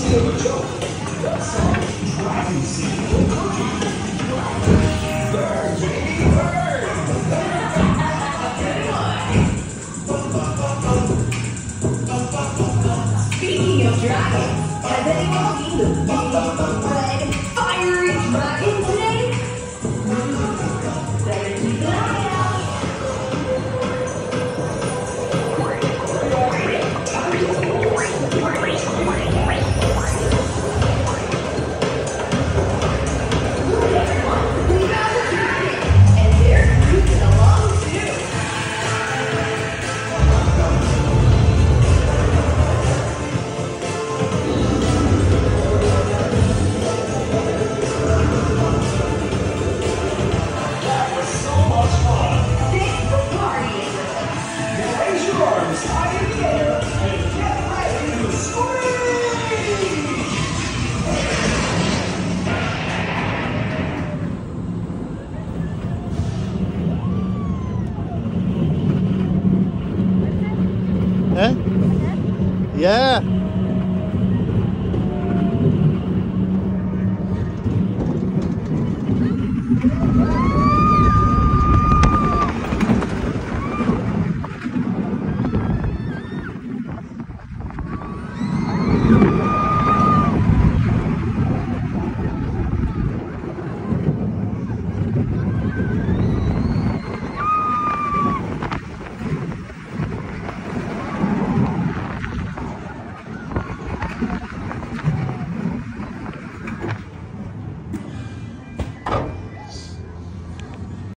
Speaking of dragons, has anyone seen the big, red, fiery dragon today? Better keep an eye out. Look everyone, we got the dragon, and they're cruising along too. Thanks for partying with us. Raise your arms high in the air and get ready to scream! Huh? Yeah.